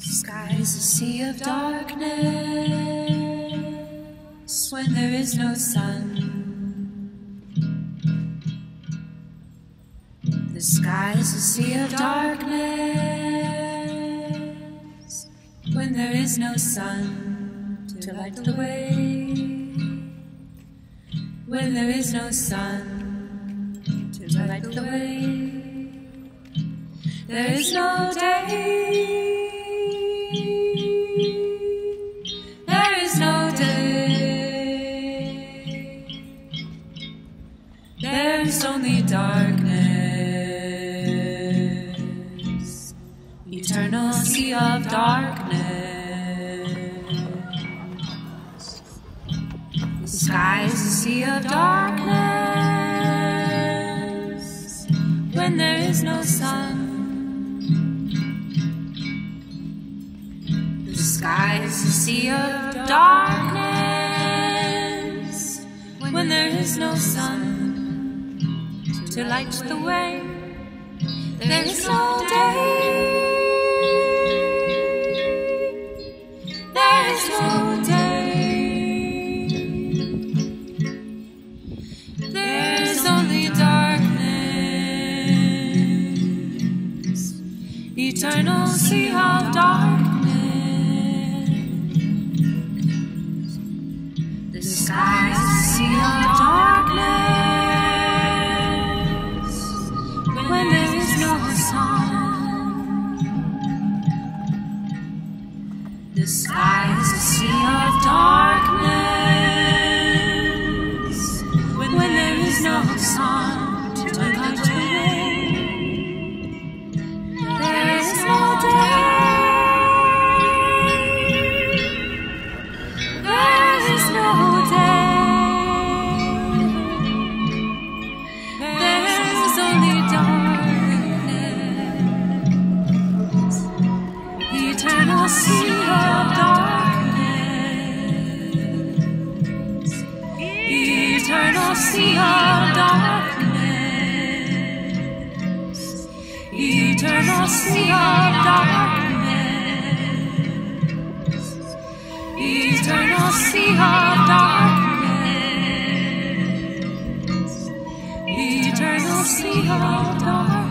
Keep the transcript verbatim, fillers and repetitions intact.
Sky is a sea of darkness when there is no sun. The sky is a sea of darkness when there is no sun to light the way. When there is no sun to light the way. There is no day. There is no day. There is only darkness, eternal sea of darkness. The sky is a sea of darkness when there is no sun. The sky is a sea of darkness when there is no sun to light the way. There is no day. There is no day. There is only darkness, eternal sea of darkness. The sky is a sea of darkness when there is no sun. The sky is a sea of darkness when there is no sun to light the way. There is no day. There is no day. There is only darkness, eternal sea of darkness, eternal sea of darkness, eternal sea of darkness, eternal sea of darkness, eternal sea of darkness.